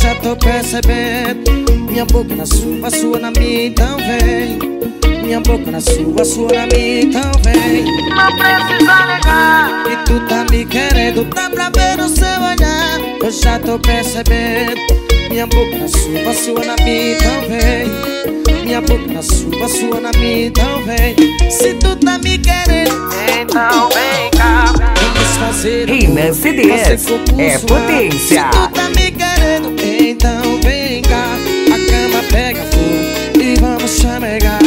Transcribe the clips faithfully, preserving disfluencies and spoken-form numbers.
já tô percebendo. Minha boca na sua, sua na minha, então vem. Minha boca na sua, sua na minha, então vem. Não precisa negar que tu tá me querendo, dá pra ver no seu olhar. Eu já tô percebendo. Minha boca na sua, sua na minha, então vem. Minha boca na sua, sua na minha, então vem. Se tu tá me querendo, então vem cá. vamos fazer Renan C Ds é potência. Se tu tá me querendo, então vem cá. A cama pega fogo e vamos chamegar.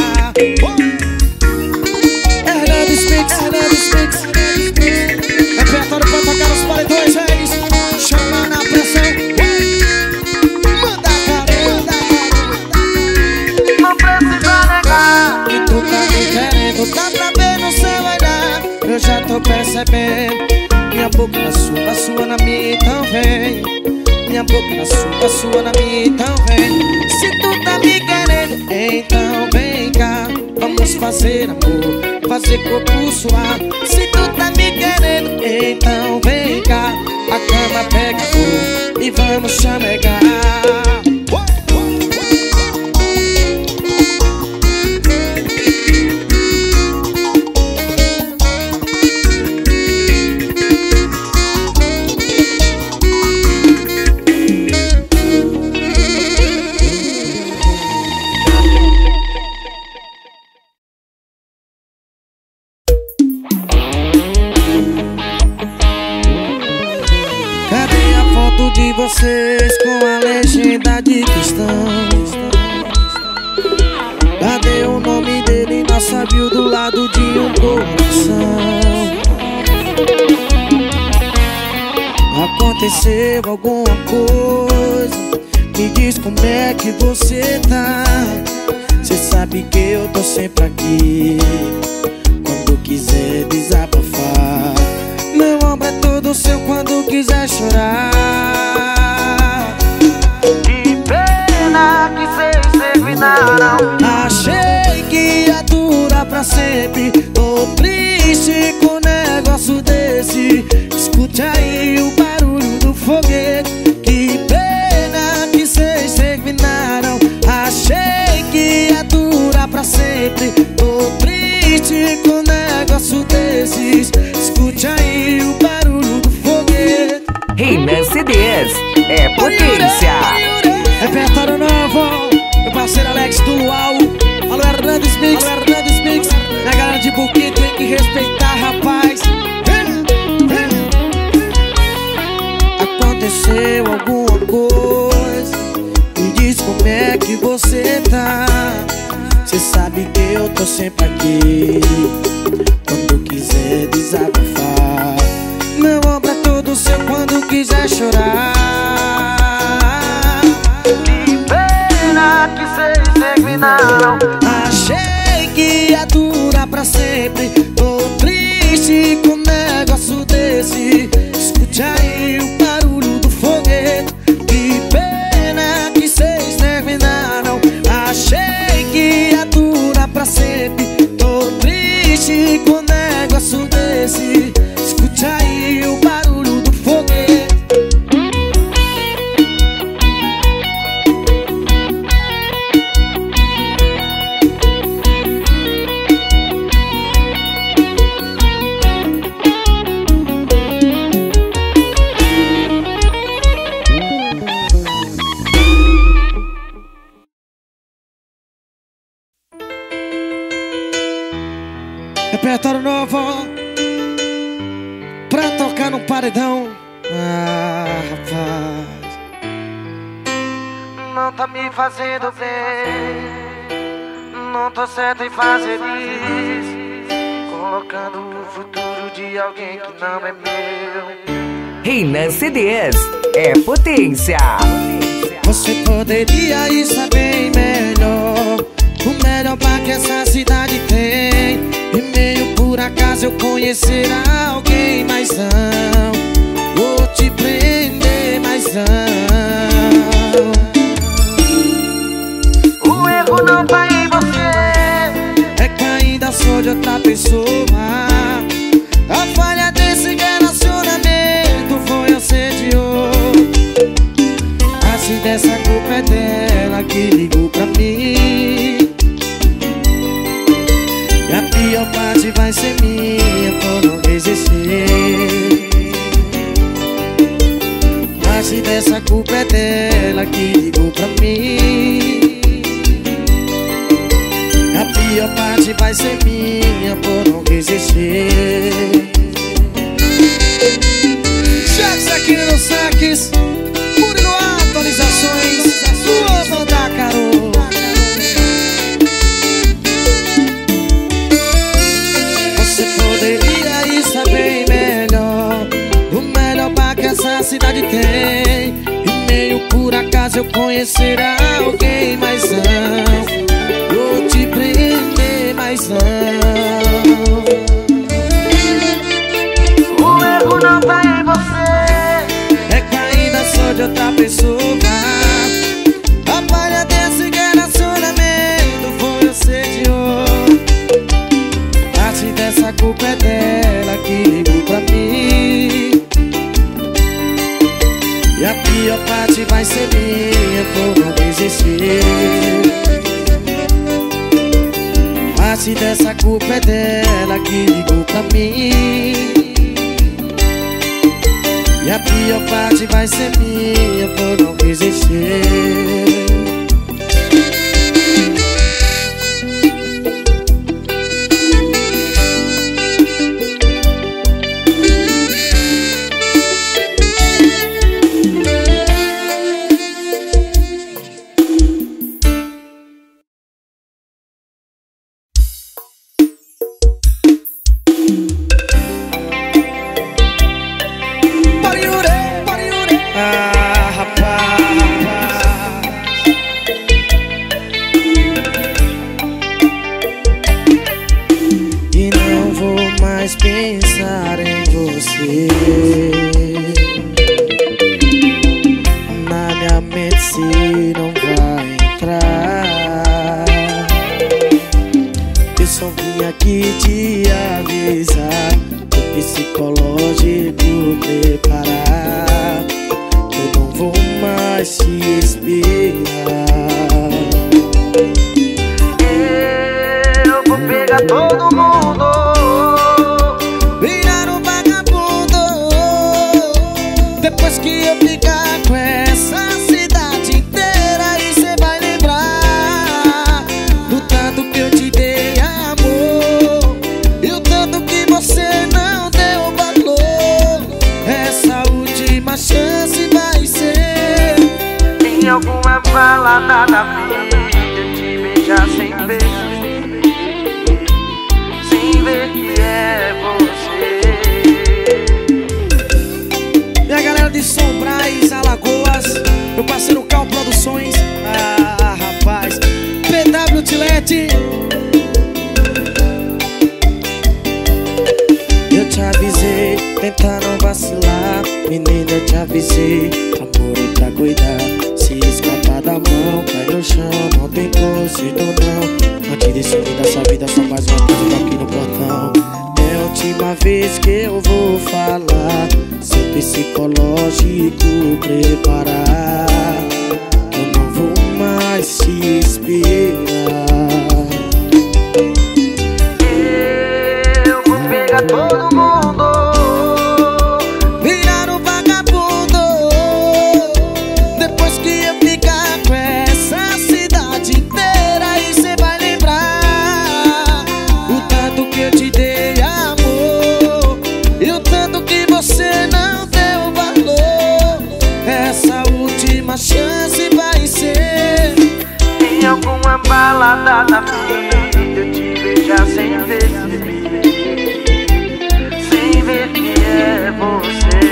Hernando Spix, Hernando Spix. Repertório pra tocar os paredões, é isso. Chama na pressão. Manda cara, manda cara. Não precisa negar que tu tá me querendo, dá pra ver no seu olhar. Eu já tô percebendo. Minha boca na sua, sua na minha, então vem. Minha boca na sua, sua na minha, então vem. Se tu tá me querendo, então vem cá. Vamos fazer amor, fazer corpo suar. Se tu tá me querendo, então vem cá. A cama pega fogo e vamos chamegar. De vocês com a legenda de cristão. Cadê o nome dele? Nossa viu do lado de um coração. Aconteceu alguma coisa, me diz como é que você tá. Cê sabe que eu tô sempre aqui quando quiser desabafar. Meu ombro é todo seu quando quiser chorar. Que pena que vocês terminaram. Achei que ia durar pra sempre. Tô triste com um negócio desse. Escute aí o barulho do foguete. Que pena que vocês terminaram. Achei que ia durar pra sempre. Tô triste com um negócio desses. Escute aí o barulho do foguete. Renan C Ds é potência. Repertório novo, meu parceiro Alex do Luau. Alô Hernandes Mix, alô Hernandes Mix. A galera de Buquê tem que respeitar, rapaz. Aconteceu alguma coisa, me diz como é que você tá. Cê sabe que eu tô sempre aqui quando quiser desabafar. Meu ombro é todo seu quando quiser chorar. Que pena que vocês terminaram. Achei que ia durar pra sempre. Tô triste com um negócio desse. Escute aí o barulho do foguete. Que pena que vocês terminaram. Achei que ia durar pra sempre. Tô triste com um negócio desse. Escute aí o barulho do foguete. Repertório novo pra tocar no paredão. Ah, rapaz, Não tá me fazendo bem. Não tô certo em fazer isso, colocando o futuro de alguém que não é meu. Renan C Ds é potência. você poderia estar bem melhor. O melhor bar que essa cidade tem. E meio por acaso eu conhecer alguém. Mas não vou te prender, mas não. O erro não tá em você, é que ainda sou de outra pessoa. A falha desse relacionamento foi eu ser de outro. Assim der por não resistir. Mas se dessa culpa é dela que ligou pra mim, a pior parte vai ser minha por não resistir. Saques aqui no saques, Murilo atualizações, sua banda Carol. Você poderia estar bem melhor, o melhor bar que essa cidade tem. E meio por acaso eu conhecer alguém, mas não vou te prender, mas não. O erro não tá em você, é que ainda sou de outra pessoa. A falha desse relacionamento foi você de outro. Parte dessa culpa é dela que ligou pra mim, e a pior parte vai ser minha por não desistir. Parte dessa culpa é dela que ligou pra mim, e a pior parte vai ser minha por não resistir. Pensar em você na minha mente se não vai entrar. Eu só vim aqui te avisar, o psicológico preparar. Eu não vou mais te esperar. eu vou pegar todo mundo, depois que eu ficar com essa cidade inteira, e cê vai lembrar do tanto que eu te dei amor e o tanto que você não deu valor. Essa última chance vai ser em alguma balada da vida, eu te beijar sem ver, sem ver que é você. de Sombrais, Alagoas, meu parceiro Cal Produções. Ah, rapaz, P W Tilete. Eu te avisei, tenta não vacilar. Menina, eu te avisei, amor é pra cuidar. Se escapar da mão, cai no chão, não tem conserto não. Antes de sumir dessa vida, só mais uma coisa aqui no portão. É a última vez que eu vou falar, seu psicológico preparar. Eu não vou mais te esperar. Eu vou pegar todo mundo, virar um vagabundo, depois que eu ficar com essa cidade inteira, e cê vai lembrar o tanto que eu te dei amor e o tanto que você não deu valor. Essa última chance vai ser em alguma balada da vida, eu te beijar sem ver, sem ver que é você.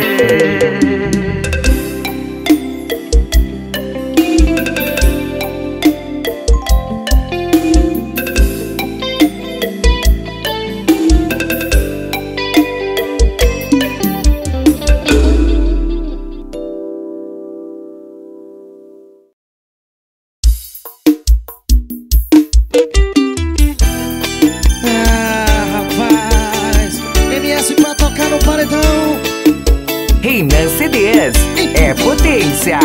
Renan C Ds é potência.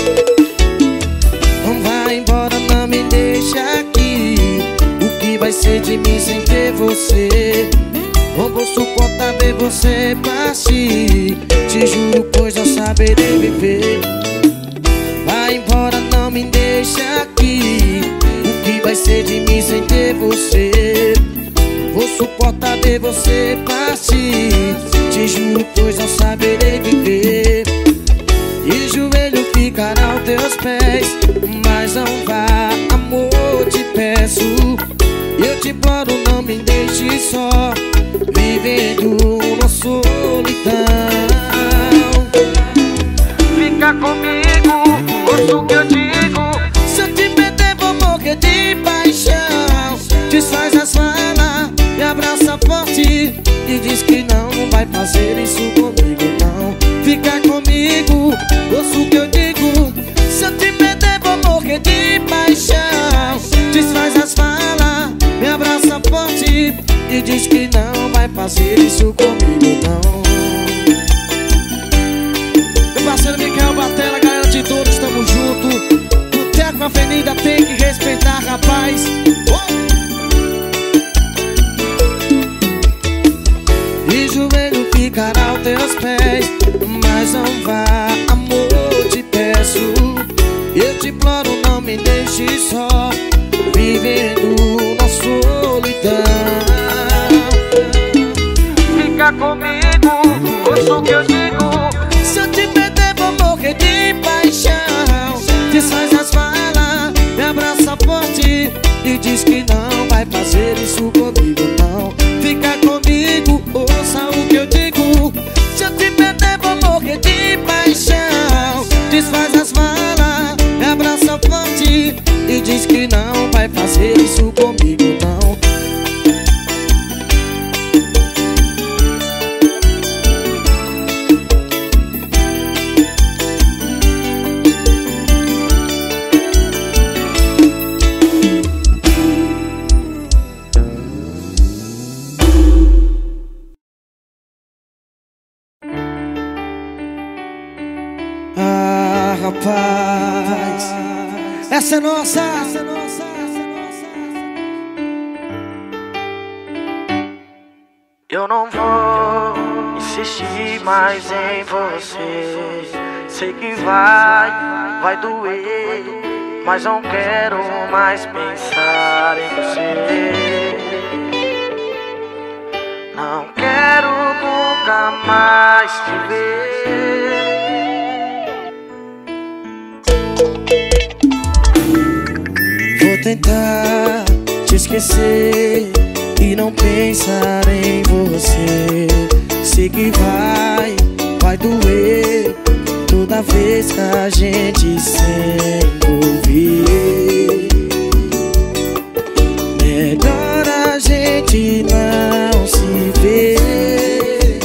Não vai embora, não me deixa aqui. O que vai ser ser de mim sem ter você? Não vou suportar ver você partir. Te juro, pois não saberei viver. Vai embora, não me deixa aqui. O que vai ser de mim sem ter você? Vou suportar ver você partir. Te juro, pois não saberei viver. E joelho ficará aos teus pés, mas não vá, amor, te peço. Eu te imploro, não me deixe só, vivendo uma solidão. Fica comigo, ouça o que eu digo. Se eu te perder vou morrer de paixão. Desfaz as falas, me abraça forte e diz que não vai fazer isso comigo, não. Fica comigo, ouça o que eu digo. Se eu te perder vou morrer de paixão. Desfaz as falas, me abraça forte e diz que não vai fazer isso comigo, não. Meu parceiro Miquel Batella, galera de todos, tamo junto. Boteco Avenida tem que respeitar, rapaz. Oh! E joelho ficará aos teus pés, mas não vá, amor, te peço. Eu te imploro, não me deixe só, vivendo na solidão. Fica comigo, ouça o que eu digo. Se eu te perder vou morrer de paixão. Desfaz as falas, me abraça forte e diz que não vai fazer isso comigo, não. Fica comigo, ouça o que eu digo. Se eu te perder vou morrer de paixão. Desfaz as falas, me abraça forte e diz que não vai fazer isso comigo, não. Ah, rapaz, essa é nossa, essa é nossa, essa é nossa. Eu não vou insistir mais em você. Sei que vai, vai doer, mas não quero mais pensar em você. Não quero nunca mais te ver. Vou tentar te esquecer e não pensar em você. Sei que vai, vai doer toda vez que a gente se envolver. Melhor a gente não se ver.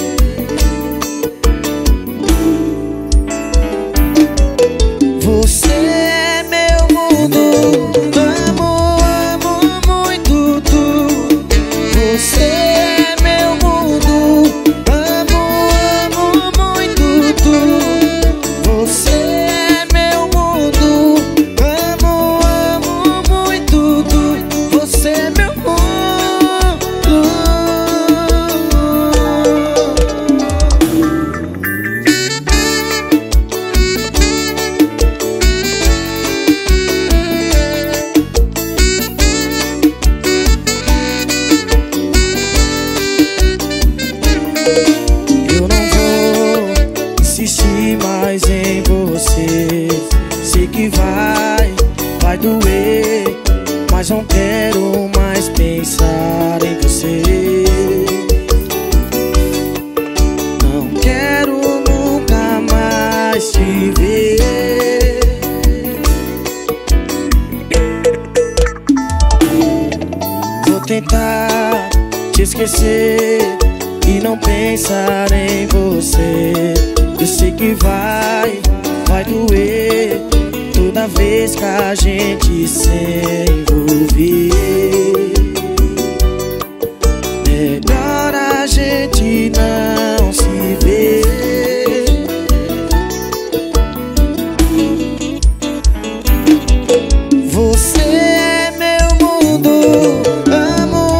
Você é meu mundo, amo, amo muito tu. Você é meu mundo, amo, amo muito tu. Você é meu mundo, amo, amo muito tu. Você é meu mundo. Eu não vou insistir mais em você. Sei que vai, vai doer, mas não quero mais pensar em você. Não quero nunca mais te ver. Vou tentar te esquecer e não pensar em você. Eu sei que vai, vai doer toda vez que a gente se envolver. Melhor a gente não se ver. Você é meu mundo, amo,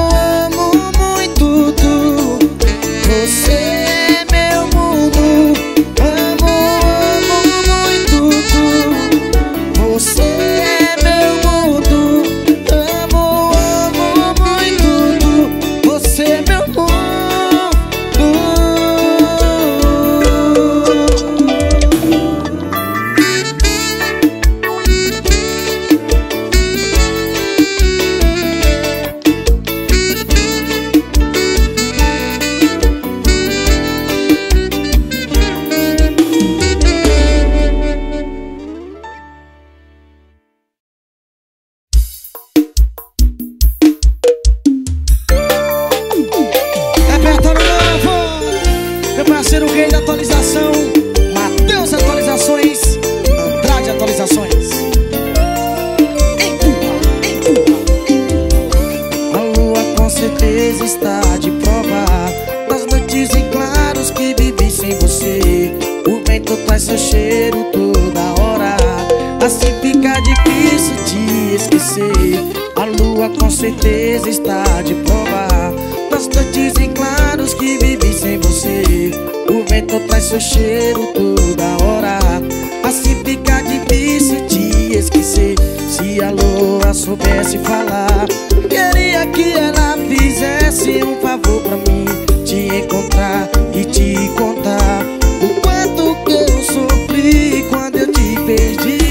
parceiro rei da atualização, Matheus Atualizações, Andrade Atualizações. Empurra, empurra, empurra. A lua com certeza está de prova das noites em claros que vivi sem você. O vento traz seu cheiro toda hora, assim fica difícil te esquecer. A lua com certeza está de prova das noites em claros que vivi sem você. O vento traz seu cheiro toda hora, assim fica difícil te esquecer. Se a lua soubesse falar, queria que ela fizesse um favor pra mim, te encontrar e te contar o quanto que eu sofri quando eu te perdi.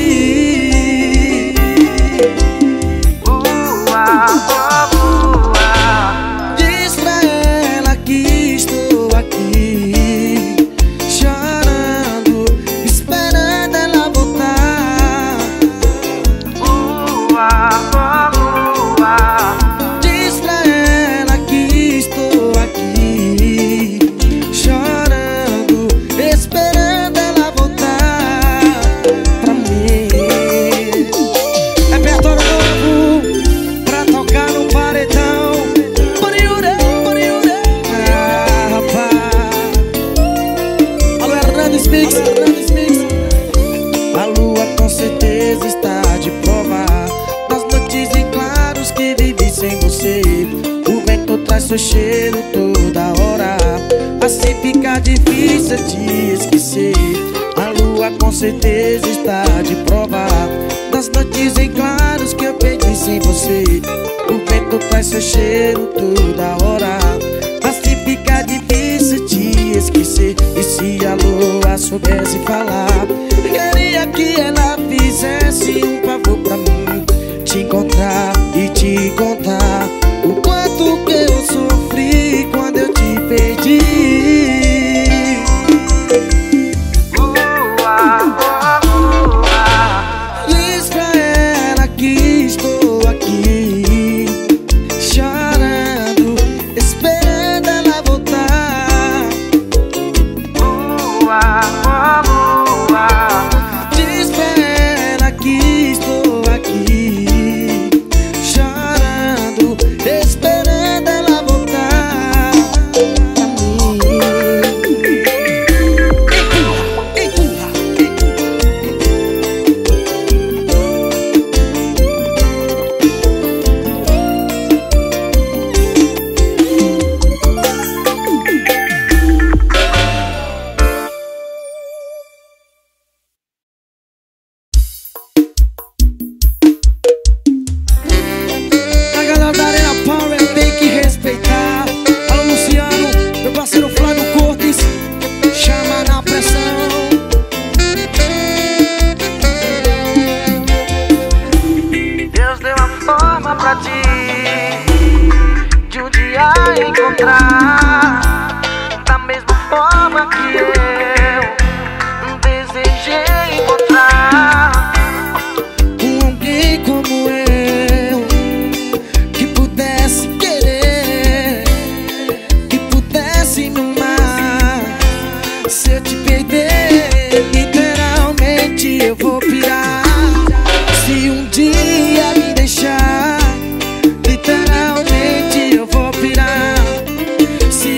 Diz pra ela que estou aqui, chorando, esperando ela voltar. Diz pra ela que estou aqui, chorando, esperando ela voltar pra mim. Repertório novo pra tocar no paredão. Boriure, boriure. Ah, rapaz. Alô, Hernandes Mix, Hernandes Mix. A lua com certeza está de prova das noites em claros que vivi sem você. O vento traz seu cheiro toda hora, assim fica difícil te esquecer. A lua com certeza está de prova das noites em claros que eu perdi sem você. O vento traz seu cheiro toda hora, assim fica difícil te esquecer. E se a lua soubesse falar, queria que ela fizesse um favor pra mim, te encontrar e te contar o quanto que eu sofri quando eu te perdi. Diz pra ela que estou aqui, chorando, esperando ela voltar. Diz pra ela que estou aqui, chorando, esperando ela voltar pra mim. Empurra, empurra, a galera da Arena Power tem que respeitar. Alô, Luciano, meu parceiro Flávio Cortes, chama na pressão. Deus deu a forma pra ti de um dia encontrar da mesma forma que eu desejei encontrar. Com alguém como eu, que pudesse querer, que pudesse me amar. Se eu te perder, literalmente eu vou pirar. Se um dia me deixar, literalmente eu vou pirar. Se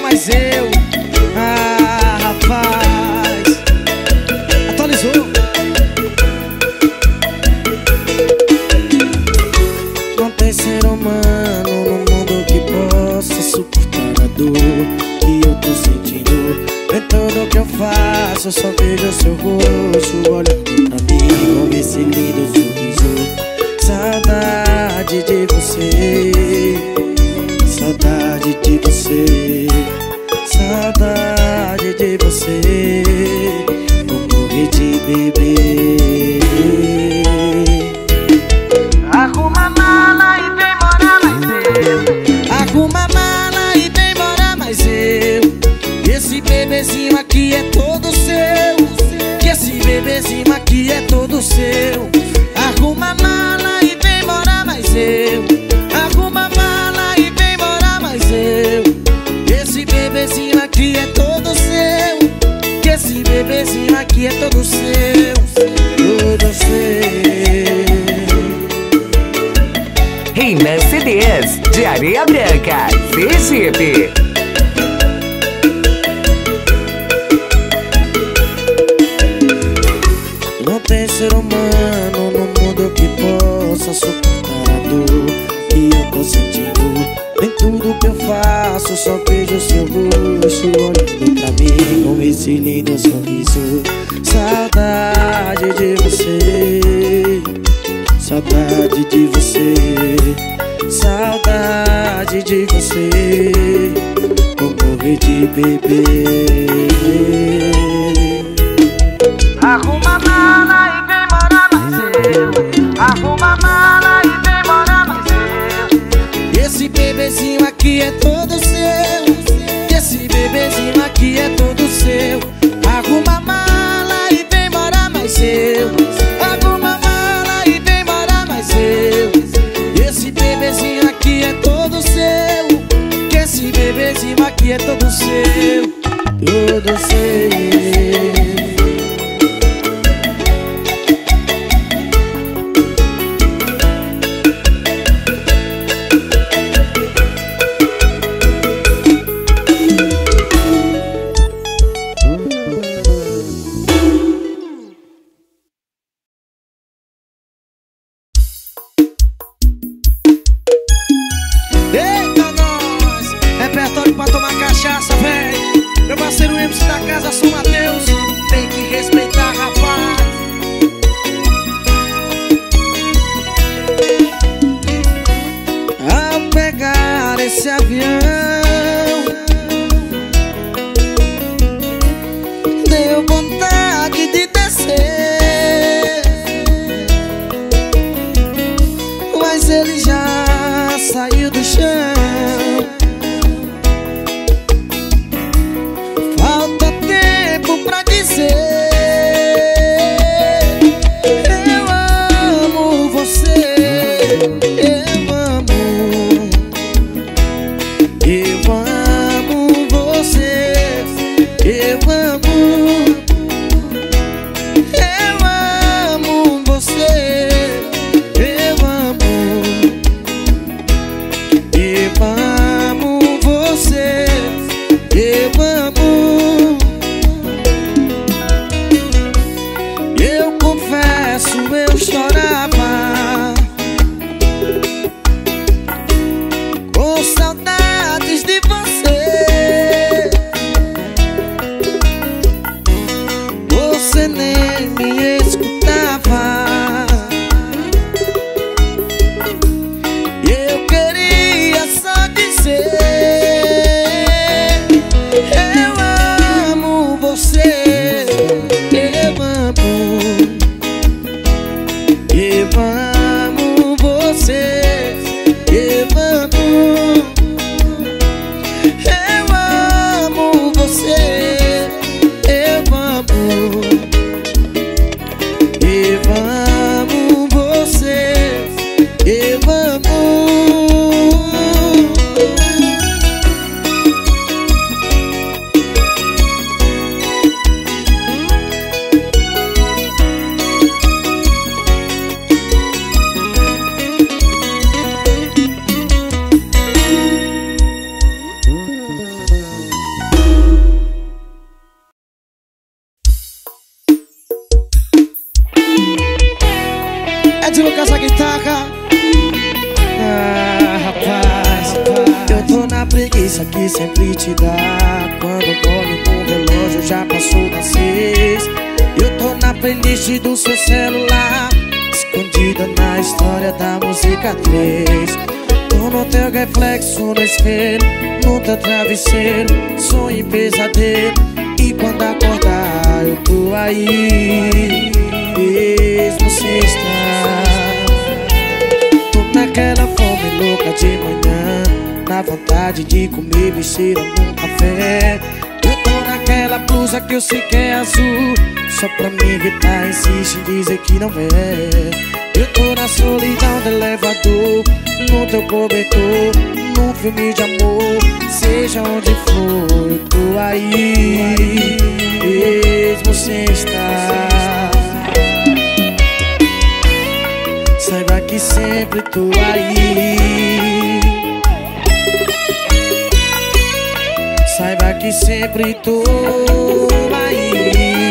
mais eu. Ah, rapaz, atualizou. Não tem ser humano no mundo que possa suportar a dor que eu tô sentindo. Em tudo que eu faço, eu só vejo seu rosto olhando pra mim com esse lindo sorriso. Saudade de você, saudade de você, saudade de você, vou morrer de beber. Arruma a mala e vem morar mais eu. Arruma a mala e vem morar mais eu. Esse bebezinho aqui é todo seu. Que esse bebezinho aqui é todo seu. Arruma a mala e vem morar mais eu. Arruma a mala e vem morar mais eu. Esse bebezinho aqui é todo seu. Que esse bebezinho aqui é todo seu. Todo seu. Reina C Ds de Areia Branca, Sergipe. Não tem ser humano no mundo que possa suportar a dor que eu tô sentindo. Em tudo que eu faço, só vejo seu rosto olhando pra mim com esse lindo sorriso. Saudade de você, saudade de você, saudade de você, vou morrer de beber. Arruma a mala e vem morar mais eu. Arruma a mala e vem morar mais eu. Esse bebezinho aqui é todo seu. Esse bebezinho aqui é todo seu. Arruma a mala e vem morar mais eu. Arruma a mala e vem morar mais eu. Esse bebezinho aqui é todo seu. Que esse bebezinho aqui é todo seu. Todo seu. Eita nós, repertório pra tomar cachaça, véi. Meu parceiro M C da casa, São Mateus, tem que respeitar, rapaz. Ao pegar esse avião, deu vontade de descer, mas ele já saiu do chão. Falta tempo pra dizer eu amo você, eu amo, eu amo você, eu amo, eu amo você, eu amo, eu amo você, eu amo. Eu confesso, eu chorava com saudades de você. Você nem me escutava. Eu queria só dizer eu amo você, eu amo, eu amo você, eu amo, eu amo você, eu amo, eu amo você, eu amo. de Lucas a guitarra. Ah, rapaz, eu tô na preguiça que sempre te dá. Quando olho no relógio já passou das seis. Eu tô na playlist do seu celular, escondida na história da música três. Tô no teu reflexo no espelho, no teu travesseiro, sonho e pesadelo. E quando acordar eu tô aí, mesmo sem estar. Tô naquela fome louca de manhã, na vontade de comer besteira num café. Eu tô naquela blusa que eu sei que é azul, só pra me irritar insiste em dizer que não é. Eu tô na solidão do elevador, no teu cobertor, num filme de amor. Seja onde for, eu tô aí, mesmo sem estar. Saiba que sempre tô aí. Saiba que sempre tô aí,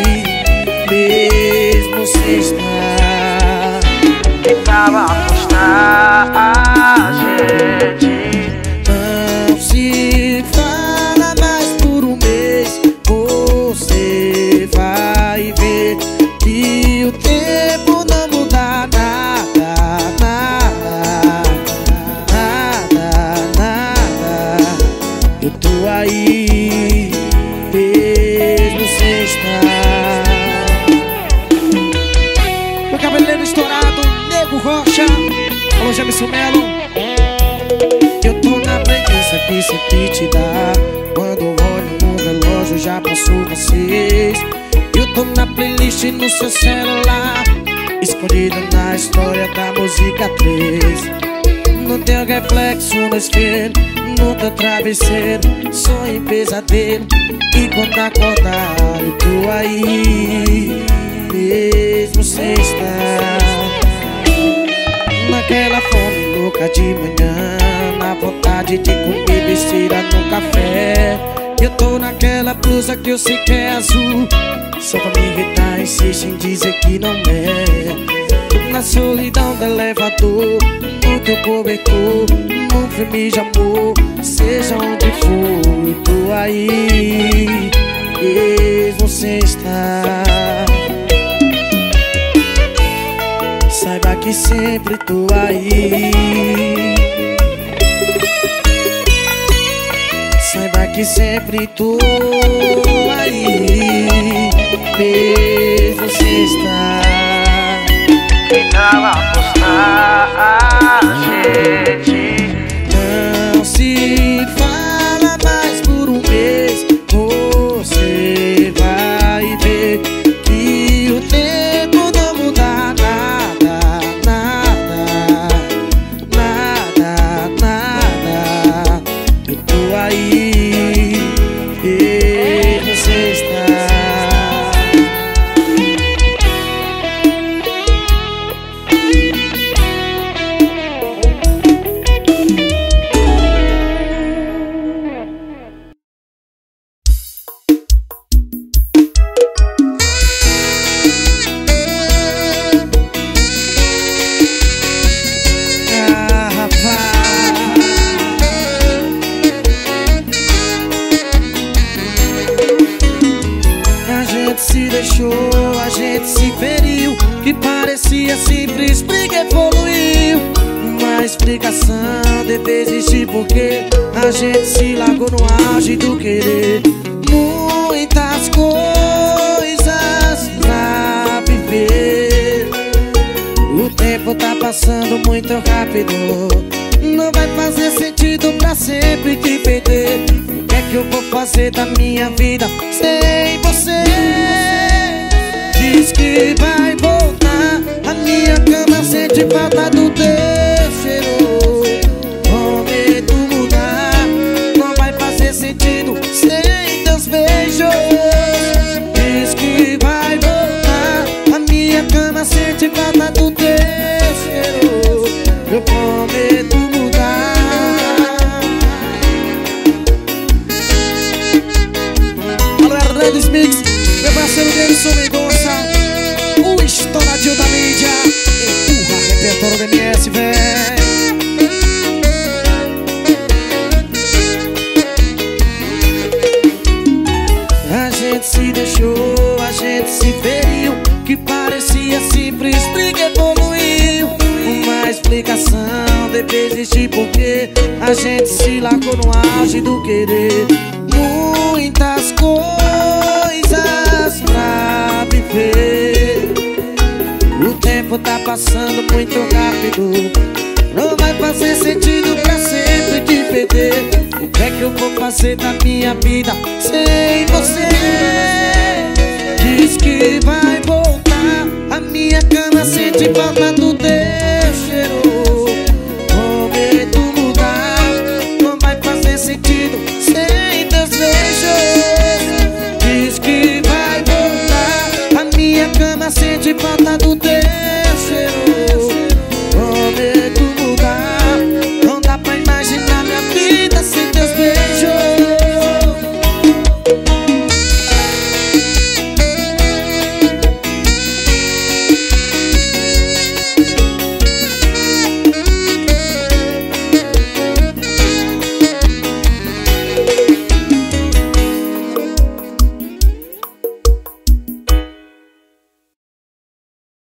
mesmo sem estar. Tentava apostar a gente. Não se fala mais por um mês. Você vai ver que o tempo não muda nada, nada, nada, nada. Eu tô aí, mesmo sem estar. Meu cabeleiro estourado, Nego Rocha, alô Jamison Melo. Eu tô na preguiça que sempre te dá. Quando olho no relógio já passou das seis. Eu tô na playlist no seu celular, escondida na história da música três. No teu reflexo no espelho, no teu travesseiro, sonho e pesadelo. E quando acordar eu tô aí, mesmo sem estar. Naquela fome louca de manhã, na vontade de comer besteira no café. Eu tô naquela blusa que eu sei que é azul, só pra me irritar insiste em dizer que não é. Na solidão do elevador, no teu cobertor, num filme de amor. Seja onde for, eu tô aí, mesmo sem estar. Saiba que sempre tô aí. Saiba que sempre tô aí, mesmo sem estar. Tentava apostar a gente. Não se fala mais por um mês. Você vai ver que o tempo não muda nada, nada, nada, nada. Eu tô aí, e você está. A gente se feriu, que parecia simples, briga evoluiu. Uma explicação deve existir porque a gente se largou no auge do querer. Muitas coisas pra viver. O tempo tá passando muito rápido, não vai fazer sentido pra sempre te perder. O que é que eu vou fazer da minha vida sem você? Diz que vai voltar, a minha cama sente falta do teu cheiro. Prometo mudar, não vai fazer sentido sem teus beijos. Diz que vai voltar, a minha cama sente falta do teu cheiro. Eu prometo mudar. Alô, Hernandes Mix, meu parceiro Denilson Mendonça, o estouradinho da mídia. Empurra, ligação deve existir porque a gente se largou no auge do querer. Muitas coisas pra viver. O tempo tá passando muito rápido. Não vai fazer sentido pra sempre te perder. O que é que eu vou fazer da minha vida sem você? Diz que vai voltar. A minha cama sente falta do teu.